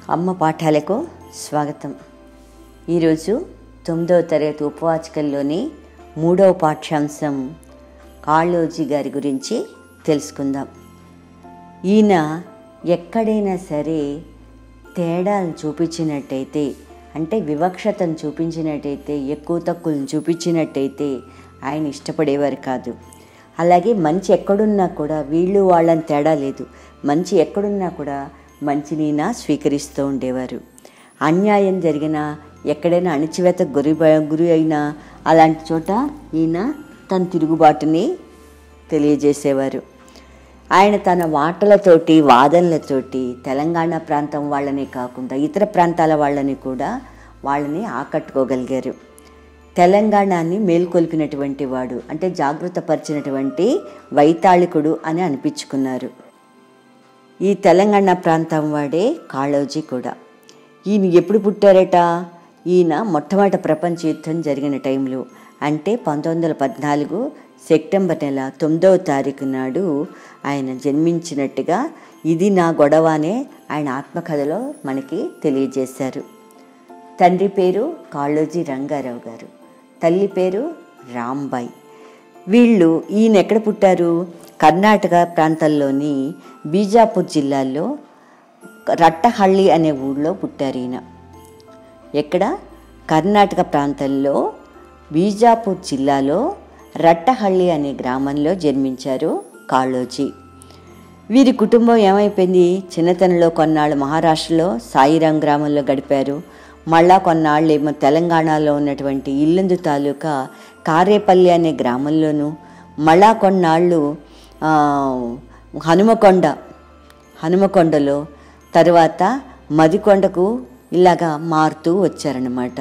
అమ్మ పాఠాలకు స్వాగతం. ఈరోజు 9వ తరగతి ఉపవాచకంలోని 3వ పాఠ్యాంశం కాళోజీ గారి గురించి తెలుసుకుందాం. ఈయన ఎక్కడైనా సరే తేడాలు చూపించినట్టయితే, అంటే వివక్షతను చూపించినట్టయితే, ఎక్కువ తక్కువలను చూపించినట్టయితే ఆయన ఇష్టపడేవారు కాదు. అలాగే మంచి ఎక్కడున్నా కూడా వీళ్ళు వాళ్ళని తేడా లేదు, మంచి ఎక్కడున్నా కూడా మంచినీనా స్వీకరిస్తూ ఉండేవారు. అన్యాయం జరిగినా, ఎక్కడైనా అణిచివేత గురి అయినా అలాంటి చోట ఈయన తన తిరుగుబాటుని తెలియజేసేవారు. ఆయన తన మాటలతోటి, వాదనలతోటి తెలంగాణ ప్రాంతం వాళ్ళనే కాకుండా ఇతర ప్రాంతాల వాళ్ళని కూడా ఆకట్టుకోగలిగారు. తెలంగాణని మేల్కొల్పినటువంటి వాడు, అంటే జాగృతపరిచినటువంటి వైతాళికుడు అని అనిపించుకున్నారు. ఈ తెలంగాణ ప్రాంతం వాడే కాళోజీ కూడా. ఈయన ఎప్పుడు పుట్టారట? ఈయన మొట్టమొదటి ప్రపంచ యుద్ధం జరిగిన టైంలో, అంటే 1914 సెప్టెంబర్ నెల 9వ తారీఖు నాడు ఆయన జన్మించినట్టుగా ఇది నా గొడవ అనే ఆయన ఆత్మకథలో మనకి తెలియజేశారు. తండ్రి పేరు కాళోజీ రంగారావు గారు, తల్లి పేరు రాంబాయి. వీళ్ళు ఈయన ఎక్కడ పుట్టారు? కర్ణాటక ప్రాంతంలోని బీజాపూర్ జిల్లాలో రట్టహళ్ళి అనే ఊళ్ళో పుట్టారు ఈయన. ఎక్కడ? కర్ణాటక ప్రాంతంలో బీజాపూర్ జిల్లాలో రట్టహళ్ళి అనే గ్రామంలో జన్మించారు కాళోజీ. వీరి కుటుంబం ఏమైపోయింది? చిన్నతనంలో కొన్నాళ్ళు మహారాష్ట్రలో సాయిరాం గ్రామంలో గడిపారు. మళ్ళా కొన్నాళ్ళు ఏమో తెలంగాణలో ఉన్నటువంటి ఇల్లందు తాలూకా కారేపల్లి అనే గ్రామంలోనూ, మళ్ళా కొన్నాళ్ళు హనుమకొండలో, తర్వాత మదికొండకు ఇలాగా మారుతూ వచ్చారన్నమాట.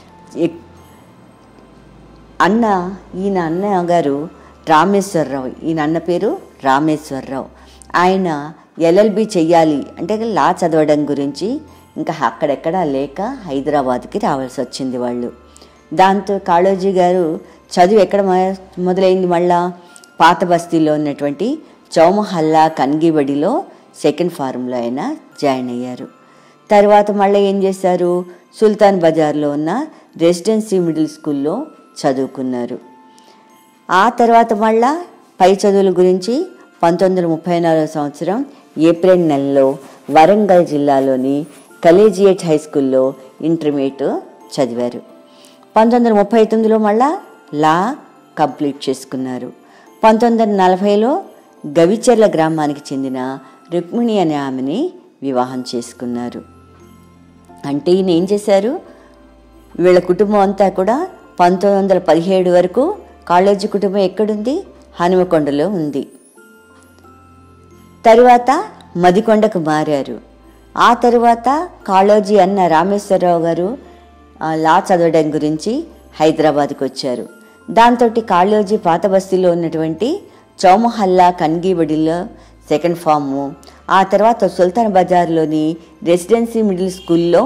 ఈయన అన్నగారు రామేశ్వరరావు, ఈయన అన్న పేరు రామేశ్వరరావు. ఆయన LLB చెయ్యాలి అంటే లా చదవడం గురించి ఇంకా అక్కడెక్కడా లేక హైదరాబాద్కి రావాల్సి వచ్చింది వాళ్ళు. దాంతో కాళోజీ గారు చదువు ఎక్కడ మొదలైంది? మళ్ళా పాత బస్తీలో ఉన్నటువంటి చౌమహల్లా కన్గిబడిలో సెకండ్ ఫారంలో ఆయన జాయిన్ అయ్యారు. తర్వాత మళ్ళీ ఏం చేశారు? సుల్తాన్ బజార్లో ఉన్న రెసిడెన్సీ మిడిల్ స్కూల్లో చదువుకున్నారు. ఆ తర్వాత మళ్ళా పై చదువుల గురించి 1934 సంవత్సరం ఏప్రిల్ నెలలో వరంగల్ జిల్లాలోని కలేజియేట్ హై స్కూల్లో ఇంటర్మీడియట్ చదివారు. 1939లో మళ్ళా లా కంప్లీట్ చేసుకున్నారు. 1940లో గవిచెర్ల గ్రామానికి చెందిన రుక్మిణి అనే ఆమెని వివాహం చేసుకున్నారు. అంటే ఈయన ఏం చేశారు? వీళ్ళ కుటుంబం అంతా కూడా 1917 వరకు కాళోజీ కుటుంబం ఎక్కడుంది? హనుమకొండలో ఉంది. తరువాత మదికొండకు మారారు. ఆ తరువాత కాళోజీ అన్న రామేశ్వరరావు గారు లా చదవడం గురించి హైదరాబాద్కి వచ్చారు. దాంతో కాళోజీ పాత బస్తీలో ఉన్నటువంటి చౌమహల్లా కన్గిబడిలో సెకండ్ ఫాము, ఆ తర్వాత సుల్తాన్ బజార్లోని రెసిడెన్సీ మిడిల్ స్కూల్లో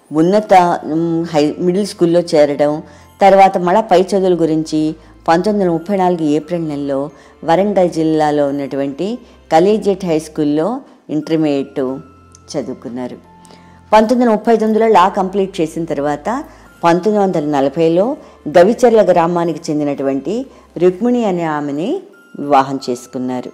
మిడిల్ స్కూల్లో చేరడం, తర్వాత మళ్ళా పై చదువుల గురించి 1934 ఏప్రిల్ నెలలో వరంగల్ జిల్లాలో ఉన్నటువంటి కలేజియేట్ హై స్కూల్లో ఇంటర్మీడియట్ చదువుకున్నారు. 1939లో లా కంప్లీట్ చేసిన తర్వాత 1940లో గవిచెర్ల గ్రామానికి చెందినటువంటి రుక్మిణి అనే ఆమెని వివాహం చేసుకున్నారు.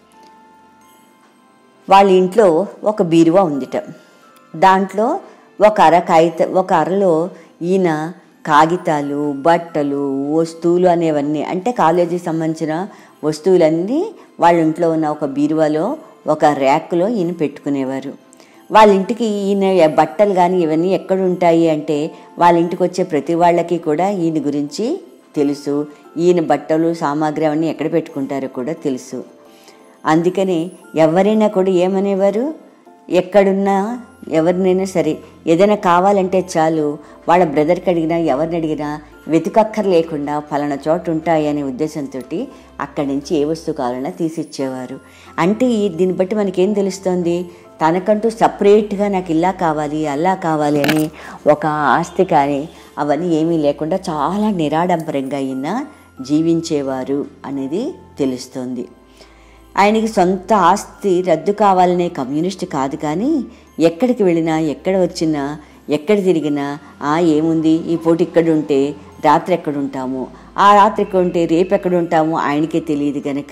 వాళ్ళ ఇంట్లో ఒక బీరువా ఉందిట. దాంట్లో ఒక అరలో ఈయన కాగితాలు, బట్టలు, వస్తువులు అనేవన్నీ, అంటే కాలేజీకి సంబంధించిన వస్తువులన్నీ వాళ్ళ ఇంట్లో ఉన్న ఒక బీరువాలో ఒక ర్యాక్లో ఈయన పెట్టుకునేవారు. వాళ్ళ ఇంటికి ఈయన బట్టలు కానీ ఇవన్నీ ఎక్కడ ఉంటాయి అంటే వాళ్ళ ఇంటికి వచ్చే ప్రతి వాళ్ళకి కూడా ఈయన గురించి తెలుసు. ఈయన బట్టలు, సామాగ్రి అవన్నీ ఎక్కడ పెట్టుకుంటారో కూడా తెలుసు. అందుకని ఎవరైనా కూడా ఏమనేవారు? ఎక్కడున్నా ఎవరినైనా సరే ఏదైనా కావాలంటే చాలు వాళ్ళ బ్రదర్కి అడిగినా, ఎవరిని అడిగినా వెతుకక్కర్ లేకుండా ఫలానా చోట ఉంటాయి అనే ఉద్దేశంతో అక్కడి నుంచి ఏ వస్తువు కావాలన్నా తీసిచ్చేవారు. అంటే దీన్ని బట్టి మనకేం తెలుస్తోంది? తనకంటూ సపరేట్గా నాకు ఇలా కావాలి, అలా కావాలి అని ఒక ఆస్తి కానీ అవన్నీ ఏమీ లేకుండా చాలా నిరాడంబరంగా ఈయన జీవించేవారు అనేది తెలుస్తోంది. ఆయనకి సొంత ఆస్తి రద్దు కావాలనే కమ్యూనిస్ట్ కాదు, కానీ ఎక్కడికి వెళ్ళినా, ఎక్కడ వచ్చినా, ఎక్కడ తిరిగినా ఏముంది ఈ పూట ఇక్కడ ఉంటే రాత్రి ఎక్కడుంటాము, ఆ రాత్రి ఎక్కడ ఉంటే రేపు ఎక్కడుంటాము ఆయనకే తెలియదు కనుక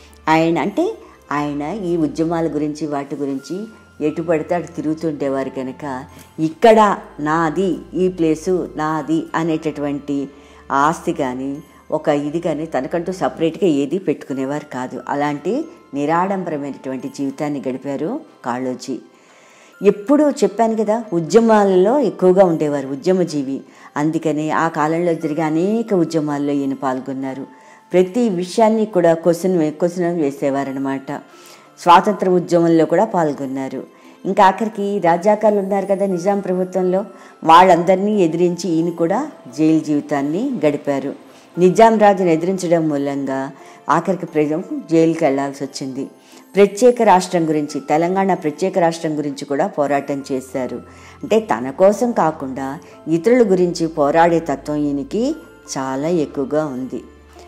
ఆయన ఈ ఉద్యమాల గురించి వాటి గురించి ఎటు పడితే అటు తిరుగుతుండేవారు కనుక ఇక్కడ నాది, ఈ ప్లేసు నాది అనేటటువంటి ఆస్తి కానీ ఒక ఇది కానీ తనకంటూ సపరేట్గా ఏది పెట్టుకునేవారు కాదు. అలాంటి నిరాడంబరమైనటువంటి జీవితాన్ని గడిపారు కాళోజీ. ఎప్పుడూ చెప్పాను కదా, ఉద్యమాలలో ఎక్కువగా ఉండేవారు, ఉద్యమజీవి. అందుకని ఆ కాలంలో జరిగే అనేక ఉద్యమాల్లో ఈయన పాల్గొన్నారు. ప్రతి విషయాన్ని కూడా క్వశ్చన్ వేసేవారనమాట. స్వాతంత్ర ఉద్యమంలో కూడా పాల్గొన్నారు. ఇంకా ఆఖరికి రాజాకారులు ఉన్నారు కదా నిజాం ప్రభుత్వంలో, వాళ్ళందరినీ ఎదిరించి ఈయన కూడా జైలు జీవితాన్ని గడిపారు. నిజాం రాజును ఎదిరించడం మూలంగా ఆఖరికి ప్రజలు జైలుకి వెళ్లాల్సి వచ్చింది. ప్రత్యేక రాష్ట్రం గురించి, తెలంగాణ ప్రత్యేక రాష్ట్రం గురించి కూడా పోరాటం చేశారు. అంటే తన కోసం కాకుండా ఇతరుల గురించి పోరాడే తత్వం ఈయనకి చాలా ఎక్కువగా ఉంది.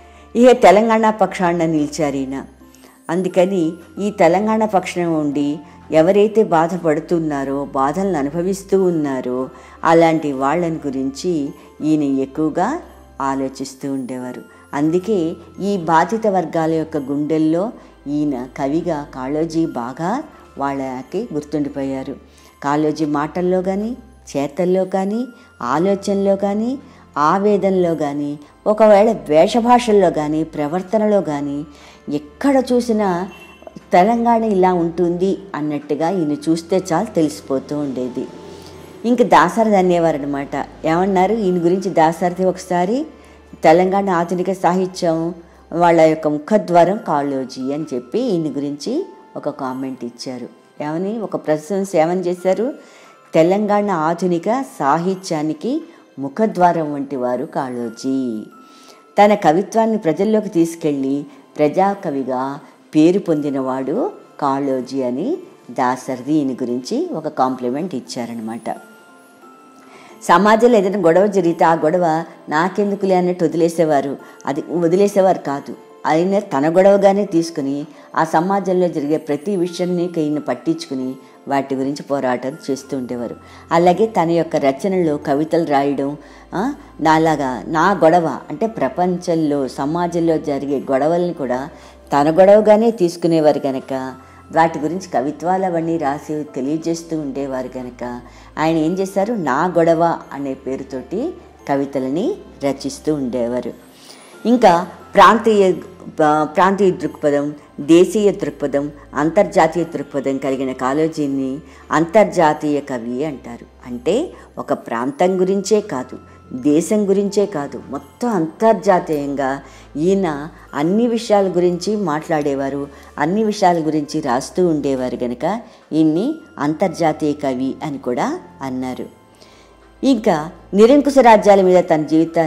ఇక తెలంగాణ పక్షాన నిలిచారు ఈయన. అందుకని ఈ తెలంగాణ పక్షం ఉండి ఎవరైతే బాధపడుతున్నారో, బాధలను అనుభవిస్తూ ఉన్నారో అలాంటి వాళ్ళని గురించి ఈయన ఎక్కువగా ఆలోచిస్తూ ఉండేవారు. అందుకే ఈ బాధిత వర్గాల యొక్క గుండెల్లో ఈయన కవిగా కాళోజీ బాగా వాళ్ళకి గుర్తుండిపోయారు. కాళోజీ మాటల్లో కానీ, చేతల్లో కానీ, ఆలోచనలో కానీ, ఆవేదనలో కానీ, ఒకవేళ వేషభాషల్లో కానీ, ప్రవర్తనలో కానీ ఎక్కడ చూసినా తెలంగాణ ఇలా ఉంటుంది అన్నట్టుగా ఈయన చూస్తే చాలు తెలిసిపోతూ ఉండేది. ఇంక దాశరథి అనేవారు అనమాట. ఏమన్నారు ఈయన గురించి దాశరథి ఒకసారి, తెలంగాణ ఆధునిక సాహిత్యం వాళ్ళ యొక్క ముఖద్వారం కాళోజీ అని చెప్పి ఈయన గురించి ఒక కామెంట్ ఇచ్చారు. ఏమని, ఒక ప్రశంస ఏమని చేశారు, తెలంగాణ ఆధునిక సాహిత్యానికి ముఖద్వారం వంటి వారు కాళోజీ. తన కవిత్వాన్ని ప్రజల్లోకి తీసుకెళ్ళి ప్రజాకవిగా పేరు పొందినవాడు కాళోజీ అని దాశరథి ఈయన గురించి ఒక కాంప్లిమెంట్ ఇచ్చారనమాట. సమాజంలో ఏదైనా గొడవ జరిగితే ఆ గొడవ నాకెందుకులే అన్నట్టు వదిలేసేవారు కాదు. ఆయన తన గొడవగానే తీసుకుని ఆ సమాజంలో జరిగే ప్రతి విషయాన్ని ఈయన పట్టించుకుని వాటి గురించి పోరాటం చేస్తూ ఉండేవారు. అలాగే తన యొక్క రచనలో కవితలు రాయడం, నాలాగా నా గొడవ అంటే ప్రపంచంలో సమాజంలో జరిగే గొడవల్ని కూడా తన గొడవగానే తీసుకునేవారు కనుక వాటి గురించి కవిత్వాలు అవన్నీ రాసి తెలియజేస్తూ ఉండేవారు కనుక ఆయన ఏం చేశారు, నా గొడవ అనే పేరుతోటి కవితలని రచిస్తూ ఉండేవారు. ఇంకా ప్రాంతీయ దృక్పథం, దేశీయ దృక్పథం, అంతర్జాతీయ దృక్పథం కలిగిన కాళోజీని అంతర్జాతీయ కవి అంటారు. అంటే ఒక ప్రాంతం గురించే కాదు, దేశం గురించే కాదు, మొత్తం అంతర్జాతీయంగా ఈయన అన్ని విషయాల గురించి మాట్లాడేవారు, అన్ని విషయాల గురించి రాస్తూ ఉండేవారు కనుక ఈయన్ని అంతర్జాతీయ కవి అని కూడా అన్నారు. ఇంకా నిరంకుశ రాజ్యాల మీద తన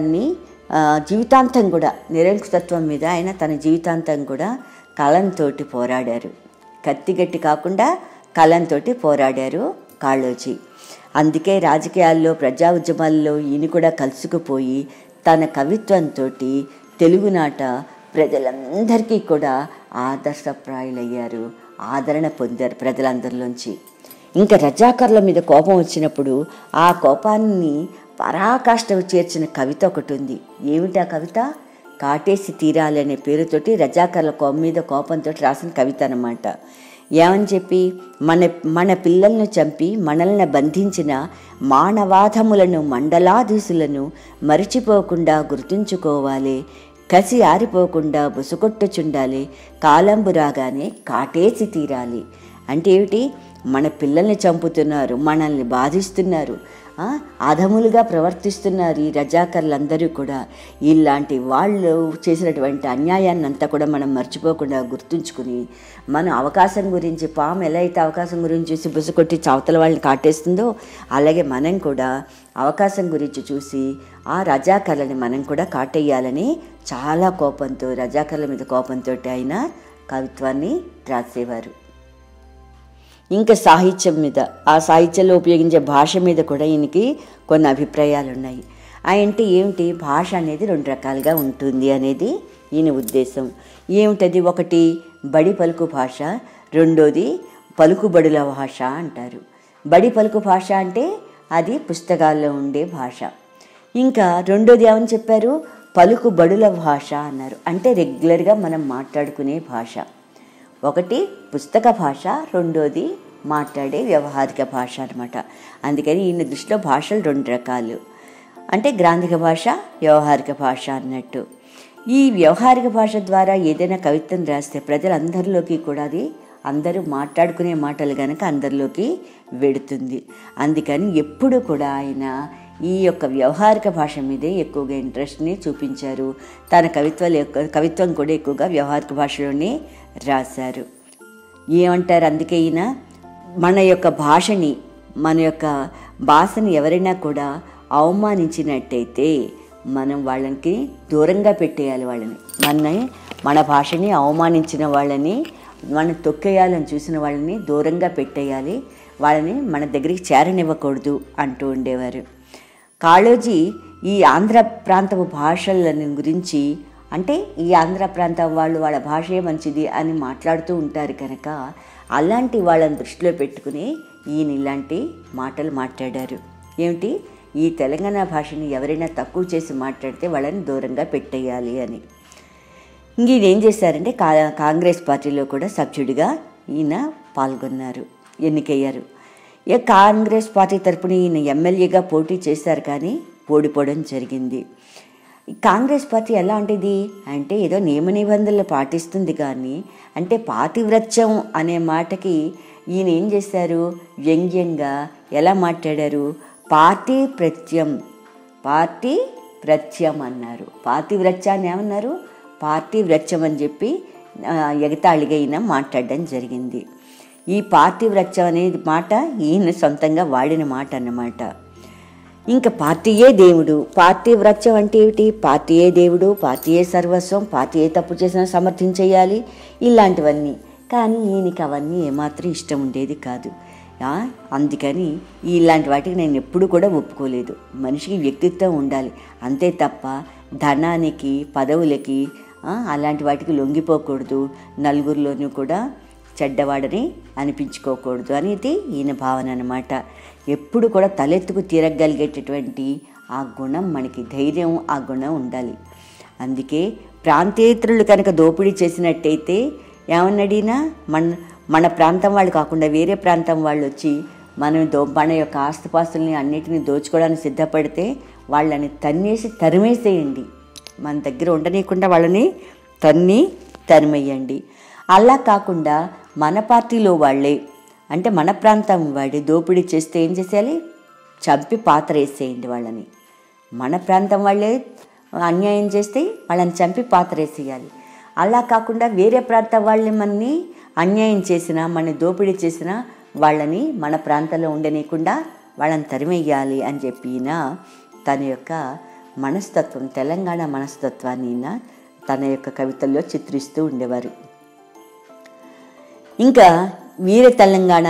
జీవితాంతం కూడా, నిరంకుశత్వం మీద ఆయన తన జీవితాంతం కూడా కలంతో పోరాడారు. కత్తిగట్టి కాకుండా కలంతో పోరాడారు కాళోజీ. అందుకే రాజకీయాల్లో, ప్రజా ఉద్యమాల్లో ఈయన కూడా కలుసుకుపోయి తన కవిత్వంతో తెలుగునాట ప్రజలందరికీ కూడా ఆదర్శప్రాయులయ్యారు, ఆదరణ పొందారు ప్రజలందరిలోంచి. ఇంకా రజాకర్ల మీద కోపం వచ్చినప్పుడు ఆ కోపాన్ని పరాకాష్ఠ చేర్చిన కవిత ఒకటి ఉంది. ఏమిటా కవిత, కాటేసి తీరాలి అనే పేరుతోటి రజాకర్ల మీద కోపంతో రాసిన కవిత అన్నమాట. ఏమని చెప్పి, మన పిల్లలను చంపి మనల్ని బంధించిన మానవాధములను మండలాధీశులను మరిచిపోకుండా గుర్తుంచుకోవాలి, కసి ఆరిపోకుండా బుసకొట్టుచుండాలి, కాలంబు రాగానే కాటేసి తీరాలి. అంటే ఏమిటి, మన పిల్లల్ని చంపుతున్నారు, మనల్ని బాధిస్తున్నారు, అధములుగా ప్రవర్తిస్తున్నారు ఈ రజాకర్లందరూ కూడా. ఇలాంటి వాళ్ళు చేసినటువంటి అన్యాయాన్ని అంతా కూడా మనం మర్చిపోకుండా గుర్తుంచుకుని, మనం అవకాశం గురించి, పాము ఎలా అయితే అవకాశం గురించి చూసి బుసకొట్టి చవతల వాళ్ళని కాటేస్తుందో అలాగే మనం కూడా అవకాశం గురించి చూసి ఆ రజాకర్లని మనం కూడా కాటేయాలని చాలా కోపంతో, రజాకర్ల మీద కోపంతో ఆయన కవిత్వాన్ని రాసేవారు. ఇంకా సాహిత్యం మీద, ఆ సాహిత్యంలో ఉపయోగించే భాష మీద కూడా ఈయనకి కొన్ని అభిప్రాయాలు ఉన్నాయి. అంటే ఏమిటి, భాష అనేది 2 రకాలుగా ఉంటుంది అనేది ఈయన ఉద్దేశం. ఏమిటది, ఒకటి బడి పలుకు భాష, రెండోది పలుకుబడుల భాష అంటారు. బడి పలుకు భాష అంటే అది పుస్తకాల్లో ఉండే భాష. ఇంకా రెండోది ఏమని చెప్పారు, పలుకు బడుల భాష అన్నారు. అంటే రెగ్యులర్గా మనం మాట్లాడుకునే భాష. ఒకటి పుస్తక భాష, రెండోది మాట్లాడే వ్యవహారిక భాష అనమాట. అందుకని ఈయన దృష్టిలో భాషలు 2 రకాలు, అంటే గ్రాంధిక భాష, వ్యవహారిక భాష అన్నట్టు. ఈ వ్యవహారిక భాష ద్వారా ఏదైనా కవిత్వం రాస్తే ప్రజలందరిలోకి కూడా అది అందరూ మాట్లాడుకునే మాటలు కనుక అందరిలోకి వెడుతుంది. అందుకని ఎప్పుడు కూడా ఆయన ఈ యొక్క వ్యవహారిక భాష మీదే ఎక్కువగా ఇంట్రెస్ట్ని చూపించారు. తన కవిత్వం కూడా ఎక్కువగా వ్యవహారిక భాషలోనే రాశారు. ఏమంటారు అందుకే ఈయన, మన యొక్క భాషని, మన యొక్క భాషని ఎవరైనా కూడా అవమానించినట్టయితే మనం వాళ్ళకి దూరంగా పెట్టేయాలి. మన భాషని అవమానించిన వాళ్ళని, మనం తొక్కేయాలని చూసిన వాళ్ళని దూరంగా పెట్టేయాలి, వాళ్ళని మన దగ్గరికి చేరనివ్వకూడదు అంటూ ఉండేవారు. కాళోజీ ఈ ఆంధ్ర ప్రాంతపు భాషలని గురించి, అంటే ఈ ఆంధ్ర ప్రాంతం వాళ్ళ భాషే మంచిది అని మాట్లాడుతూ ఉంటారు కనుక అలాంటి వాళ్ళని దృష్టిలో పెట్టుకుని ఈయన ఇలాంటి మాటలు మాట్లాడారు. ఏమిటి, ఈ తెలంగాణ భాషని ఎవరైనా తక్కువ చేసి మాట్లాడితే వాళ్ళని దూరంగా పెట్టేయాలి అని. ఇంక ఈయన ఏం చేశారంటే కాంగ్రెస్ పార్టీలో కూడా సభ్యుడిగా ఈయన పాల్గొన్నారు, ఎన్నికయ్యారు. కాంగ్రెస్ పార్టీ తరపున ఈయన ఎమ్మెల్యేగా పోటీ చేశారు, కానీ ఓడిపోవడం జరిగింది. కాంగ్రెస్ పార్టీ ఎలాంటిది అంటే ఏదో నియమ నిబంధనలు పాటిస్తుంది, కానీ అంటే పాతివ్రత్యం అనే మాటకి ఈయన ఏం చేశారు, వ్యంగ్యంగా ఎలా మాట్లాడారు, పార్టీ ప్రత్యం అన్నారు. పాతివ్రత్యాన్ని ఏమన్నారు, పార్టీ వ్రత్యం అని చెప్పి ఎగతాళిగా ఈయన మాట్లాడడం జరిగింది. ఈ పార్టీవ్రత్యం అనేది మాట ఈయన సొంతంగా వాడిన మాట అన్నమాట. ఇంకా పార్టీయే దేవుడు, పార్టీవ్రత్యం అంటే ఏమిటి, పార్టీయే దేవుడు, పార్టీయే సర్వస్వం, పార్టీ ఏ తప్పు చేసినా సమర్థించేయాలి, ఇలాంటివన్నీ. కానీ ఈయనకి అవన్నీ ఏమాత్రం ఇష్టం ఉండేది కాదు. అందుకని ఇలాంటి వాటికి నేను ఎప్పుడు కూడా ఒప్పుకోలేదు. మనిషికి వ్యక్తిత్వం ఉండాలి, అంతే తప్ప ధనానికి, పదవులకి, అలాంటి వాటికి లొంగిపోకూడదు, నలుగురిలోనూ కూడా చెడ్డవాడని అనిపించుకోకూడదు అనేది ఈయన భావన అన్నమాట. ఎప్పుడు కూడా తలెత్తుకు తీరగలిగేటటువంటి ఆ గుణం, మనకి ధైర్యం, ఆ గుణం ఉండాలి. అందుకే ప్రాంతేతరులు కనుక దోపిడీ చేసినట్టయితే ఏమన్నాడినా, మన ప్రాంతం వాళ్ళు కాకుండా వేరే ప్రాంతం వాళ్ళు వచ్చి మన యొక్క ఆస్తిపాస్తుల్ని అన్నిటినీ దోచుకోవడానికి సిద్ధపడితే వాళ్ళని తరిమేసేయండి, మన దగ్గర ఉండనీయకుండా వాళ్ళని తరిమేయండి. అలా కాకుండా మన పార్టీలో వాళ్ళే, అంటే మన ప్రాంతం వాడి దోపిడీ చేస్తే ఏం చేసేయాలి, చంపి పాత్ర వేసేయండి వాళ్ళని. మన ప్రాంతం వాళ్ళే అన్యాయం చేస్తే వాళ్ళని చంపి పాత్ర వేసేయాలి. అలా కాకుండా వేరే ప్రాంతం వాళ్ళని మనని అన్యాయం చేసినా, మన దోపిడీ చేసినా వాళ్ళని మన ప్రాంతంలో ఉండనీయకుండా వాళ్ళని తరిమేయాలి అని చెప్పి తన యొక్క మనస్తత్వం, తెలంగాణ మనస్తత్వాన్ని తన యొక్క కవితల్లో చిత్రిస్తూ ఉండేవారు. ఇంకా వీర తెలంగాణ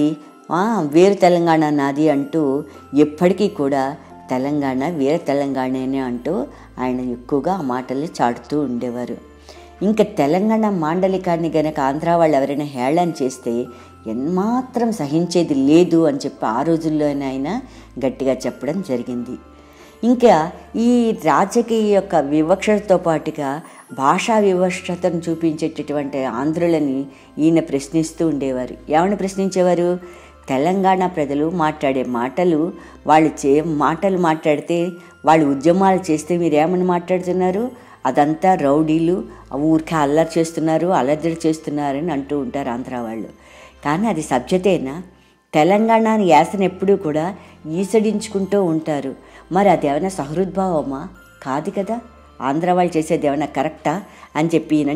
నాది అంటూ ఎప్పటికీ కూడా తెలంగాణ వీర తెలంగాణనే అంటూ ఆయన ఎక్కువగా ఆ మాటల్ని చాటుతూ ఉండేవారు. ఇంకా తెలంగాణ మాండలికాన్ని గనక ఆంధ్ర వాళ్ళు ఎవరైనా హేళన చేస్తే ఏమాత్రం సహించేది లేదు అని చెప్పి ఆ రోజుల్లోనే ఆయన గట్టిగా చెప్పడం జరిగింది. ఇంకా ఈ రాజకీయ యొక్క వివక్షతో పాటుగా భాషా వివక్షతను చూపించేటటువంటి ఆంధ్రులని ఈయన ప్రశ్నిస్తూ ఉండేవారు. ఏమని ప్రశ్నించేవారు, తెలంగాణ ప్రజలు మాట్లాడే మాటలు, మాటలు మాట్లాడితే, వాళ్ళు ఉద్యమాలు చేస్తే మీరేమని మాట్లాడుతున్నారు, అదంతా రౌడీలు, ఊరికే అల్లరి చేస్తున్నారని అంటూ ఉంటారు ఆంధ్ర వాళ్ళు. కానీ అది సభ్యతేనా? తెలంగాణ యాసను ఎప్పుడూ కూడా ఈసడించుకుంటూ ఉంటారు. మరి అది ఏమైనా సహృద్భావమా? కాదు కదా. ఆంధ్ర వాళ్ళు చేసేది ఏమైనా కరెక్టా అని చెప్పి ఈయన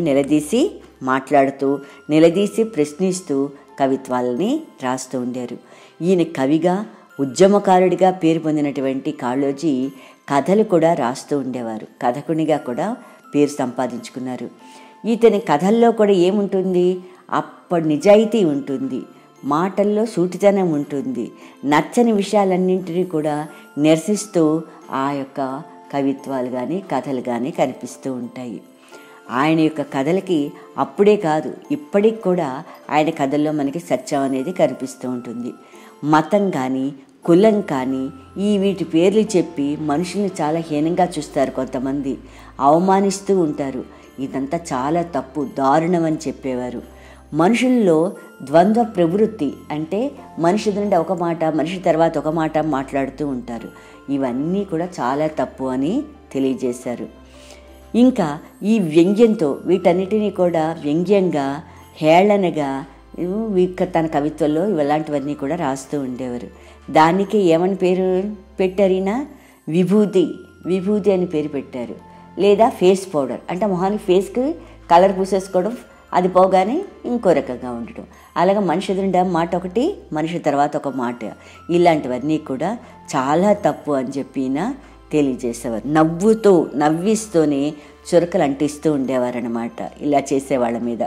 నిలదీసి ప్రశ్నిస్తూ కవిత్వాలని రాస్తూ ఉండారు. ఈయన కవిగా, ఉద్యమకారుడిగా పేరు పొందినటువంటి కాళోజీ కథలు కూడా రాస్తూ ఉండేవారు. కథకునిగా కూడా పేరు సంపాదించుకున్నారు. ఇతని కథల్లో కూడా ఏముంటుంది, అప్పటి నిజాయితీ ఉంటుంది, మాటల్లో సూటితనం ఉంటుంది, నచ్చని విషయాలన్నింటినీ కూడా నిరసిస్తూ ఆ యొక్క కవిత్వాలు కానీ కథలు కానీ కనిపిస్తూ ఉంటాయి. ఆయన యొక్క కథలకి అప్పుడే కాదు ఇప్పటికి కూడా ఆయన కథల్లో మనకి సత్యం అనేది కనిపిస్తూ ఉంటుంది. మతం కానీ కులం కానీ వీటి పేర్లు చెప్పి మనుషుల్ని చాలా హీనంగా చూస్తారు, కొంతమంది అవమానిస్తూ ఉంటారు. ఇదంతా చాలా తప్పు, దారుణం అని చెప్పేవారు. మనుషుల్లో ద్వంద్వ ప్రవృత్తి అంటే మనిషి నుండి ఒక మాట, మనిషి తర్వాత ఒక మాట మాట్లాడుతూ ఉంటారు. ఇవన్నీ కూడా చాలా తప్పు అని తెలియజేశారు. ఇంకా ఈ వ్యంగ్యంతో వీటన్నిటినీ కూడా వ్యంగ్యంగా, హేళనగా తన కవిత్వంలో ఇలాంటివన్నీ కూడా రాస్తూ ఉండేవారు. దానికి ఏమని పేరు పెట్టారినా? విభూతి అని పేరు పెట్టారు. లేదా ఫేస్ పౌడర్ అంటే మొహానికి ఫేస్కి కలర్ పూసేసుకోవడం, అది పోగానే ఇంకో రకంగా ఉండటం. అలాగే మనిషి ఎదురుండా మాట ఒకటి, మనిషి తర్వాత ఒక మాట, ఇలాంటివన్నీ కూడా చాలా తప్పు అని చెప్పిన తెలియజేసేవారు. నవ్విస్తూనే చురకలు అంటిస్తూ ఉండేవారన్నమాట ఇలా చేసేవాళ్ళ మీద.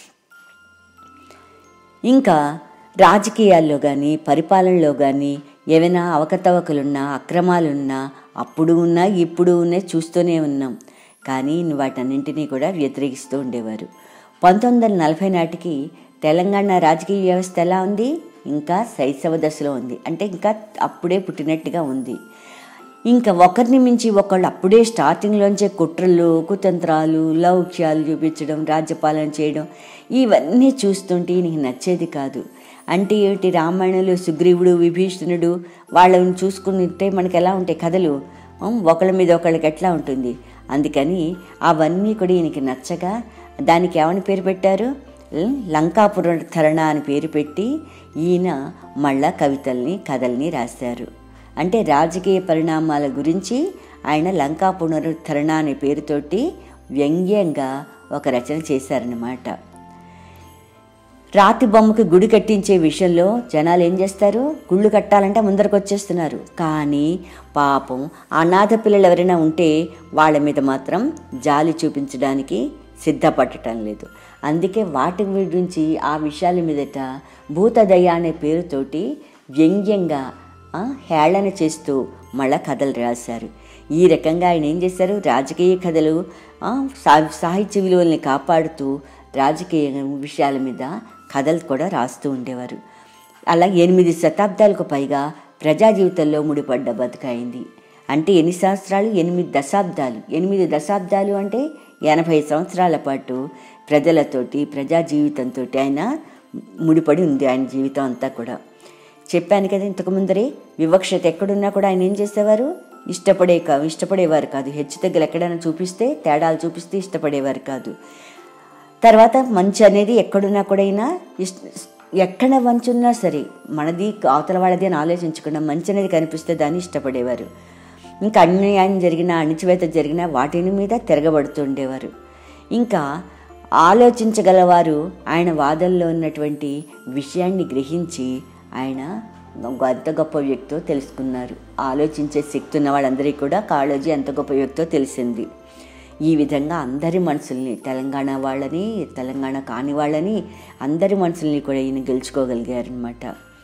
ఇంకా రాజకీయాల్లో కానీ పరిపాలనలో కానీ ఏమైనా అవకతవకలున్నా, అక్రమాలున్నా అప్పుడు ఉన్నా ఇప్పుడు ఉన్నాయి, చూస్తూనే ఉన్నాం. కానీ వాటన్నింటినీ కూడా వ్యతిరేకిస్తూ ఉండేవారు. 1940 నాటికి తెలంగాణ రాజకీయ వ్యవస్థ ఎలా ఉంది? ఇంకా శైశవ దశలో ఉంది, అంటే ఇంకా అప్పుడే పుట్టినట్టుగా ఉంది. ఇంకా ఒకరిని మించి ఒకళ్ళు అప్పుడే స్టార్టింగ్లోంచే కుట్రలు, కుతంత్రాలు, లౌక్యాలు చూపించడం, రాజ్యపాలన చేయడం, ఇవన్నీ చూస్తుంటే నీకు నచ్చేది కాదు. అంటే ఏమిటి? రామాయణంలో సుగ్రీవుడు, విభీషణుడు వాళ్ళని చూసుకుంటే మనకి ఎలా ఉంటాయి కథలు, ఒకళ్ళ మీద ఒకళ్ళకి ఎట్లా ఉంటుంది. అందుకని అవన్నీ కూడా ఈయనకి నచ్చగా దానికి ఏమని పేరు పెట్టారు? లంకాపునరుద్ధరణ అని పేరు పెట్టి ఈయన మళ్ళా కథల్ని రాశారు. అంటే రాజకీయ పరిణామాల గురించి ఆయన లంకా పునరుద్ధరణ అనే పేరుతోటి వ్యంగ్యంగా ఒక రచన చేశారన్నమాట. రాతి బొమ్మకి గుడి కట్టించే విషయంలో జనాలు ఏం చేస్తారు? గుళ్ళు కట్టాలంటే ముందరకు వచ్చేస్తున్నారు. కానీ పాపం అనాథ పిల్లలు ఎవరైనా ఉంటే వాళ్ళ మీద మాత్రం జాలి చూపించడానికి సిద్ధపడటం లేదు. అందుకే వాటి గురించి ఆ విషయాల మీదట భూతదయ అనే పేరుతోటి వ్యంగ్యంగా హేళన చేస్తూ మళ్ళా కథలు రాశారు. ఈ రకంగా ఆయన ఏం చేశారు? రాజకీయ కథలు, సాహిత్య విలువల్ని కాపాడుతూ రాజకీయ విషయాల మీద కథలు కూడా రాస్తూ ఉండేవారు. అలా 8 శతాబ్దాలకు పైగా ప్రజా జీవితంలో ముడిపడ్డ బతుకైంది. అంటే ఎన్ని సంవత్సరాలు? 8 దశాబ్దాలు. 8 దశాబ్దాలు అంటే 80 సంవత్సరాల పాటు ప్రజలతోటి, ప్రజా జీవితంతో ఆయన ముడిపడి ఉంది. ఆయన జీవితం అంతా కూడా చెప్పాను కదా ఇంతకు ముందరే. వివక్షత ఎక్కడున్నా కూడా ఆయన ఏం చేసేవారు? ఇష్టపడేవారు కాదు. హెచ్చు తగ్గులు ఎక్కడైనా చూపిస్తే, తేడాలు చూపిస్తే ఇష్టపడేవారు కాదు. తర్వాత మంచి అనేది ఎక్కడున్నా కూడా అయినా ఎక్కడ మంచున్నా సరే మనది అవతల వాళ్ళది అని ఆలోచించకుండా మంచి అనేది కనిపిస్తే దాన్ని ఇష్టపడేవారు. ఇంకా అన్యాయం జరిగినా, అణిచివేత జరిగినా వాటిని మీద తిరగబడుతుండేవారు. ఇంకా ఆలోచించగలవారు ఆయన వాదనలో ఉన్నటువంటి విషయాన్ని గ్రహించి ఆయన ఎంత గొప్ప వ్యక్తో తెలుసుకున్నారు. ఆలోచించే శక్తి ఉన్న వాళ్ళందరికీ కూడా కాళోజీ ఎంత గొప్ప వ్యక్తో తెలిసింది. ఈ విధంగా అందరి మనసుల్ని, తెలంగాణ వాళ్ళని, తెలంగాణ కాని వాళ్ళని, అందరి మనసుల్ని కూడా ఈయన గెలుచుకోగలిగారనమాట.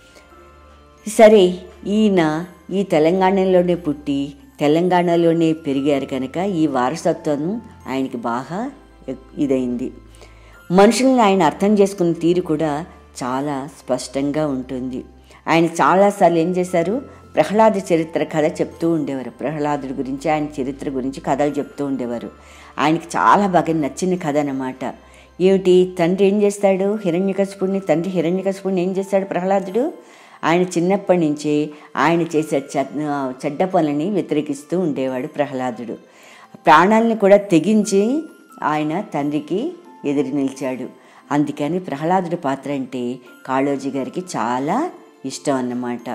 సరే, ఈయన ఈ తెలంగాణలోనే పుట్టి తెలంగాణలోనే పెరిగారు కనుక ఈ వారసత్వం ఆయనకి బాగా ఇదైంది. మనుషుల్ని ఆయన అర్థం చేసుకున్న తీరు కూడా చాలా స్పష్టంగా ఉంటుంది. ఆయన చాలాసార్లు ఏం చేశారు? ప్రహ్లాద చరిత్ర కథ చెప్తూ ఉండేవారు. ప్రహ్లాదుడి గురించి, ఆయన చరిత్ర గురించి కథలు చెప్తూ ఉండేవారు. ఆయనకి చాలా బాగా నచ్చిన కథ అన్నమాట. ఏమిటి? తండ్రి ఏం చేస్తాడు? తండ్రి హిరణ్యకశిపుడిని ఏం చేస్తాడు ప్రహ్లాదుడు? ఆయన చిన్నప్పటి నుంచి ఆయన చేసే చెడ్డ పనులని వ్యతిరేకిస్తూ ఉండేవాడు ప్రహ్లాదుడు. ప్రాణాలను కూడా తెగించి ఆయన తండ్రికి ఎదురు నిలిచాడు. అందుకని ప్రహ్లాదుడి పాత్ర అంటే కాళోజీ గారికి చాలా ఇష్టం అన్నమాట.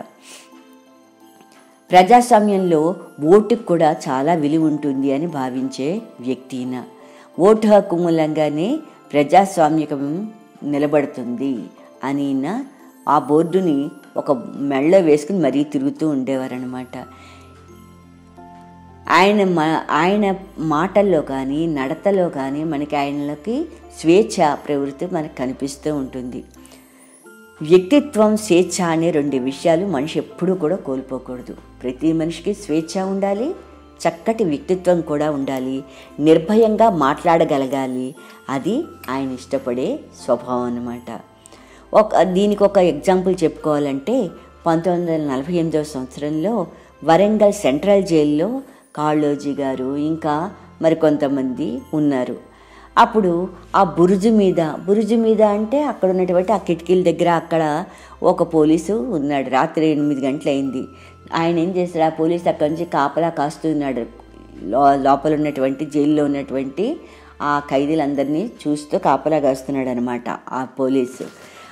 ప్రజాస్వామ్యంలో ఓటుకు కూడా చాలా విలువ ఉంటుంది అని భావించే వ్యక్తిన. ఓటు హక్కు మూలంగానే ప్రజాస్వామ్యకం నిలబడుతుంది అని ఆ బోర్డుని ఒక మెళ్ళ వేసుకుని మరీ తిరుగుతూ ఉండేవారనమాట. ఆయన మాటల్లో కానీ నడతలో కానీ మనకి ఆయనలోకి స్వేచ్ఛ ప్రవృత్తి మనకు కనిపిస్తూ ఉంటుంది. వ్యక్తిత్వం, స్వేచ్ఛ అనే 2 విషయాలు మనిషి ఎప్పుడూ కూడా కోల్పోకూడదు. ప్రతి మనిషికి స్వేచ్ఛ ఉండాలి, చక్కటి వ్యక్తిత్వం కూడా ఉండాలి, నిర్భయంగా మాట్లాడగలగాలి. అది ఆయన ఇష్టపడే స్వభావం అన్నమాట. దీనికి ఒక ఎగ్జాంపుల్ చెప్పుకోవాలంటే 1948 సంవత్సరంలో వరంగల్ సెంట్రల్ జైల్లో కాళోజీ గారు ఇంకా మరికొంతమంది ఉన్నారు. అప్పుడు ఆ బురుజు మీద అంటే అక్కడ ఉన్నటువంటి ఆ కిటికీల దగ్గర అక్కడ ఒక పోలీసు ఉన్నాడు. రాత్రి 8 గంటలైంది. ఆయన ఏం చేశాడు, ఆ పోలీసు అక్కడి నుంచి కాపలా కాస్తున్నాడు. లోపల ఉన్నటువంటి జైల్లో ఉన్నటువంటి ఆ ఖైదీలందరినీ చూస్తూ కాపలా కాస్తున్నాడు అనమాట ఆ పోలీసు.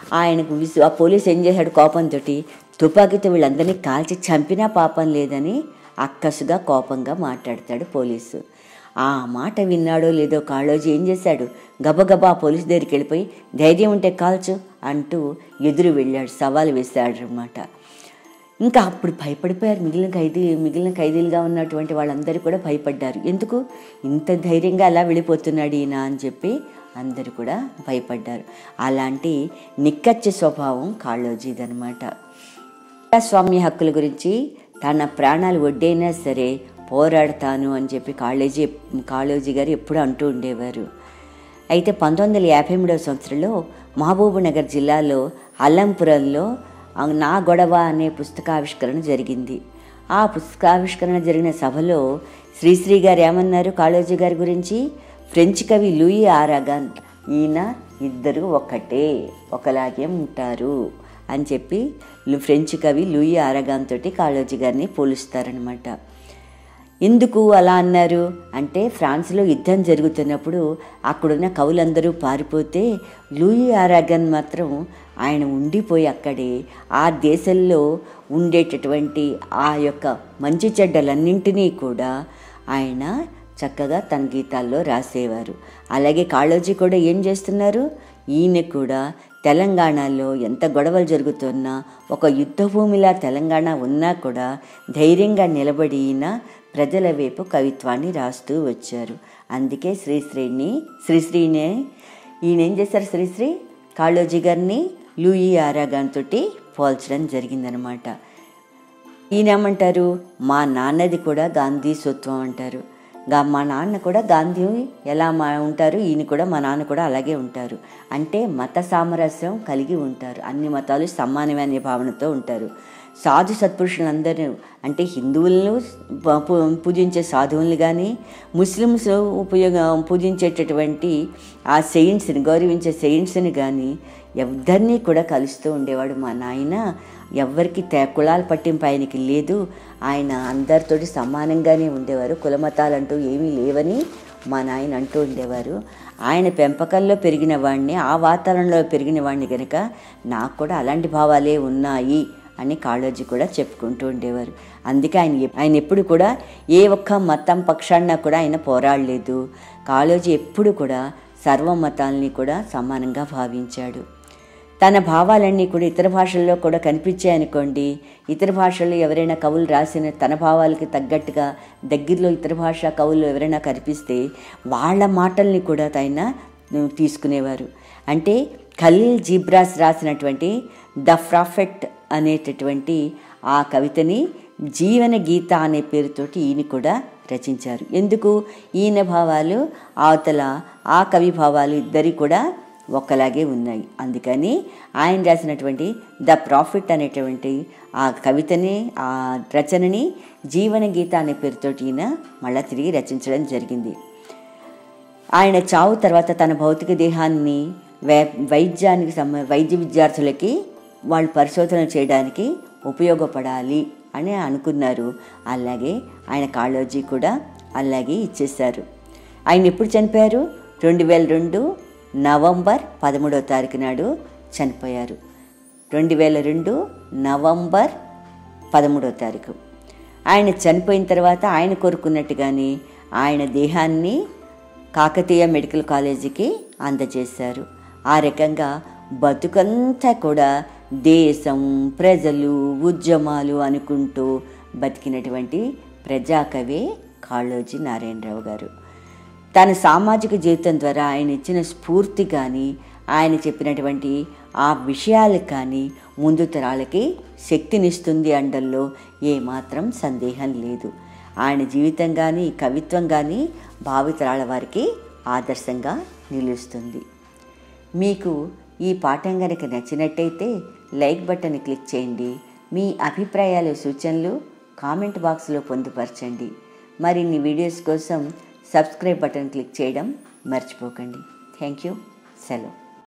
ఆ పోలీసు ఏం చేశాడు, కోపంతో తుపాకీతో వీళ్ళందరినీ కాల్చి చంపినా పాపం లేదని అక్కసుగా కోపంగా మాట్లాడతాడు పోలీసు. ఆ మాట విన్నాడో లేదో కాళోజీ ఏం చేశాడు, గబగబా పోలీసు దగ్గరికి వెళ్ళిపోయి ధైర్యం ఉంటే కాల్చు అంటూ ఎదురు వెళ్ళాడు, సవాలు వేశాడు అనమాట. ఇంకా అప్పుడు భయపడిపోయారు మిగిలిన ఖైదీలుగా ఉన్నటువంటి వాళ్ళందరూ కూడా భయపడ్డారు. ఎందుకు ఇంత ధైర్యంగా అలా వెళ్ళిపోతున్నాడు ఈయన అని చెప్పి అందరూ కూడా భయపడ్డారు. అలాంటి నిక్కచ్చి స్వభావం కాళోజీదనమాట. ప్రజాస్వామ్య హక్కుల గురించి తన ప్రాణాలు ఒడ్డైనా సరే పోరాడతాను అని చెప్పి కాళోజీ గారు ఎప్పుడూ అంటూ ఉండేవారు. అయితే 1953 సంవత్సరంలో మహబూబ్నగర్ జిల్లాలో అల్లంపురంలో నా గొడవ అనే పుస్తకావిష్కరణ జరిగింది. ఆ పుస్తకావిష్కరణ జరిగిన సభలో శ్రీశ్రీ గారు ఏమన్నారు కాళోజీ గారి గురించి, ఫ్రెంచ్ కవి లూయి ఆరాగాన్ ఈయన ఇద్దరు ఒకలాగే ఉంటారు అని చెప్పి ఫ్రెంచ్ కవి లూయి ఆరాగాన్ తోటి కాళోజీ గారిని పోలుస్తారనమాట. ఎందుకు అలా అన్నారు అంటే, ఫ్రాన్స్లో యుద్ధం జరుగుతున్నప్పుడు అక్కడున్న కవులందరూ పారిపోతే లూయి ఆరాగన్ మాత్రం ఆయన ఉండిపోయి అక్కడే ఆ దేశంలో ఉండేటటువంటి ఆ యొక్క మంచి చెడ్డలన్నింటినీ కూడా ఆయన చక్కగా తన గీతాల్లో రాసేవారు. అలాగే కాళోజీ కూడా ఏం చేస్తున్నారు, ఈయన కూడా తెలంగాణలో ఎంత గొడవలు జరుగుతున్నా ఒక యుద్ధ భూమిలా తెలంగాణ ఉన్నా కూడా ధైర్యంగా నిలబడి ఈయన ప్రజల వైపు కవిత్వాన్ని రాస్తూ వచ్చారు. అందుకే శ్రీశ్రీనే ఈయన ఏం చేశారు, శ్రీశ్రీ కాళోజీ గారిని లూయి ఆరాగాన్ తోటి పోల్చడం జరిగిందనమాట. ఈయన ఏమంటారు, మా నాన్నది కూడా గాంధీ సత్వం అంటారు. మా నాన్న కూడా గాంధీ ఎలా ఉంటారు, ఈయన కూడా మా నాన్న కూడా అలాగే ఉంటారు. అంటే మత సామరస్యం కలిగి ఉంటారు, అన్ని మతాలు సమానమే అనే భావనతో ఉంటారు. సాధు సత్పురుషులందరూ అంటే హిందువులను పూజించే సాధువులు కానీ, ముస్లిమ్స్ పూజించేటటువంటి ఆ సెయింట్స్ని గౌరవించే సెయింట్స్ని కానీ ఎవరిని కూడా కలుస్తూ ఉండేవాడు మా నాయన. ఎవరికి కులాల పట్టింపు ఆయనకి లేదు, ఆయన అందరితోటి సమానంగానే ఉండేవారు, కులమతాలంటూ ఏమీ లేవని మా నాయన అంటూ ఉండేవారు. ఆయన పెంపకంలో పెరిగిన వాడిని, ఆ వాతావరణంలో పెరిగిన వాడిని కనుక నాకు కూడా అలాంటి భావాలే ఉన్నాయి అని కాళోజీ కూడా చెప్పుకుంటూ ఉండేవారు. అందుకే ఆయన ఎప్పుడు కూడా ఏ ఒక్క మతం పక్షాన కూడా ఆయన పోరాడలేదు. కాళోజీ ఎప్పుడు కూడా సర్వ మతాలని కూడా సమానంగా భావించాడు. తన భావాలన్నీ కూడా ఇతర భాషల్లో కూడా కనిపించాయనుకోండి, ఇతర భాషల్లో ఎవరైనా కవులు రాసిన తన భావాలకి తగ్గట్టుగా దగ్గరలో ఇతర భాషా కవులు ఎవరైనా కనిపిస్తే వాళ్ళ మాటల్ని కూడా ఆయన తీసుకునేవారు. అంటే ఖలీల్ జిబ్రాస్ రాసినటువంటి ద ప్రాఫెట్ అనేటటువంటి ఆ కవితని జీవన గీత అనే పేరుతోటి ఈయన కూడా రచించారు. ఎందుకు, ఈయన భావాలు అవతల ఆ కవి భావాలు ఇద్దరి కూడా ఒకలాగే ఉన్నాయి. అందుకని ఆయన రాసినటువంటి ద ప్రాఫిట్ అనేటువంటి ఆ కవితని, ఆ రచనని జీవన గీత అనే పేరుతోటి ఈయన మళ్ళీ తిరిగి రచించడం జరిగింది. ఆయన చావు తర్వాత తన భౌతిక దేహాన్ని వైద్య విద్యార్థులకి వాళ్ళు పరిశోధనలు చేయడానికి ఉపయోగపడాలి అని అనుకున్నారు. అలాగే ఆయన కాళోజీ కూడా అలాగే ఇచ్చేశారు. ఆయన ఎప్పుడు చనిపోయారు, 2002 నవంబర్ 13వ తారీఖు నాడు చనిపోయారు. 2002 నవంబర్ 13వ తారీఖు. ఆయన చనిపోయిన తర్వాత ఆయన కోరుకున్నట్టుగానే ఆయన దేహాన్ని కాకతీయ మెడికల్ కాలేజీకి అందజేశారు. ఆ రకంగా బతుకంతా కూడా దేశం, ప్రజలు, ఉద్యమాలు అనుకుంటూ బతికినటువంటి ప్రజాకవి కాళోజీ నారాయణరావు గారు. తన సామాజిక జీవితం ద్వారా ఆయన ఇచ్చిన స్ఫూర్తి కానీ, ఆయన చెప్పినటువంటి ఆ విషయాలు కానీ ముందు తరాలకి శక్తినిస్తుంది అనడంలో ఏమాత్రం సందేహం లేదు. ఆయన జీవితం కానీ, కవిత్వం కానీ భావితరాల వారికి ఆదర్శంగా నిలుస్తుంది. మీకు ఈ పాఠం కనుక నచ్చినట్టయితే లైక్ బటన్ని క్లిక్ చేయండి. మీ అభిప్రాయాలు సూచనలు కామెంట్ బాక్స్లో పొందుపరచండి. మరిన్ని వీడియోస్ కోసం సబ్స్క్రైబ్ బటన్ క్లిక్ చేయడం మర్చిపోకండి. Thank you. సెలవు.